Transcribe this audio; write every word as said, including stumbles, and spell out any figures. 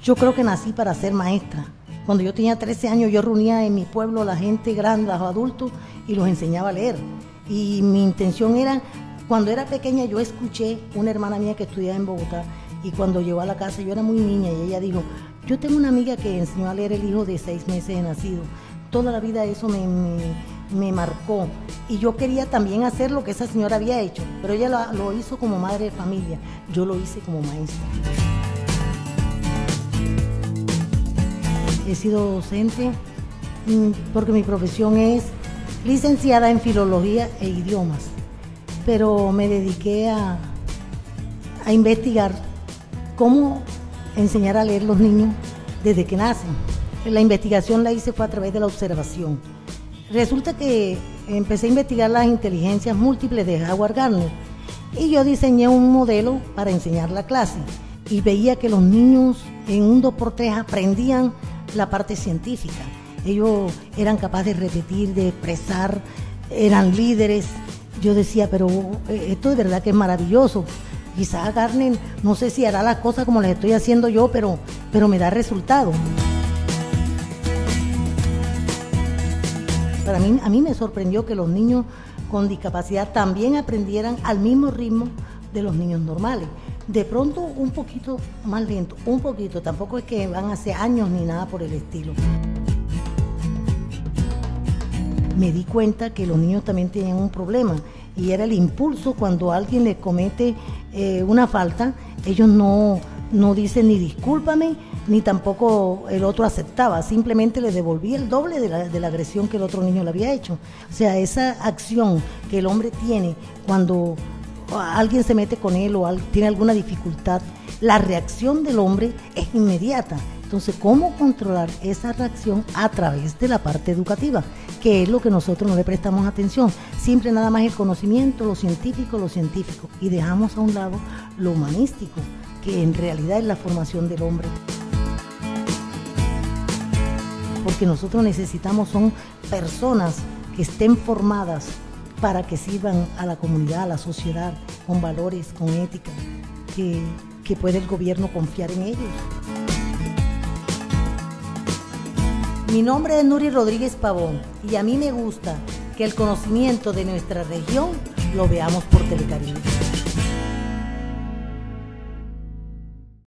Yo creo que nací para ser maestra. Cuando yo tenía trece años, yo reunía en mi pueblo a la gente grande, a los adultos, y los enseñaba a leer. Y mi intención era, cuando era pequeña, yo escuché una hermana mía que estudiaba en Bogotá, y cuando llegó a la casa, yo era muy niña, y ella dijo, yo tengo una amiga que enseñó a leer el hijo de seis meses de nacido. Toda la vida eso me, me, me marcó. Y yo quería también hacer lo que esa señora había hecho, pero ella lo, lo hizo como madre de familia, yo lo hice como maestra. He sido docente porque mi profesión es licenciada en Filología e Idiomas, pero me dediqué a, a investigar cómo enseñar a leer los niños desde que nacen. La investigación la hice fue a través de la observación. Resulta que empecé a investigar las inteligencias múltiples de Howard Gardner y yo diseñé un modelo para enseñar la clase y veía que los niños en un dos por tres aprendían la parte científica. Ellos eran capaces de repetir, de expresar, eran líderes. Yo decía, pero esto de verdad que es maravilloso. Quizás Gardner, no sé si hará las cosas como las estoy haciendo yo, pero, pero me da resultado. Para mí, a mí me sorprendió que los niños con discapacidad también aprendieran al mismo ritmo de los niños normales. De pronto un poquito más lento, un poquito, tampoco es que van hace años ni nada por el estilo. Me di cuenta que los niños también tenían un problema y era el impulso cuando alguien les comete eh, una falta, ellos no, no dicen ni discúlpame, ni tampoco el otro aceptaba, simplemente le devolvía el doble de la, de la agresión que el otro niño le había hecho. O sea, esa acción que el hombre tiene cuando alguien se mete con él o tiene alguna dificultad, la reacción del hombre es inmediata. Entonces, ¿cómo controlar esa reacción? A través de la parte educativa, que es lo que nosotros no le prestamos atención. Siempre nada más el conocimiento, lo científico, lo científico, y dejamos a un lado lo humanístico, que en realidad es la formación del hombre. Porque nosotros necesitamos son personas que estén formadas para que sirvan a la comunidad, a la sociedad, con valores, con ética, que, que puede el gobierno confiar en ellos. Mi nombre es Nuri Rodríguez Pavón y a mí me gusta que el conocimiento de nuestra región lo veamos por Telecaribe.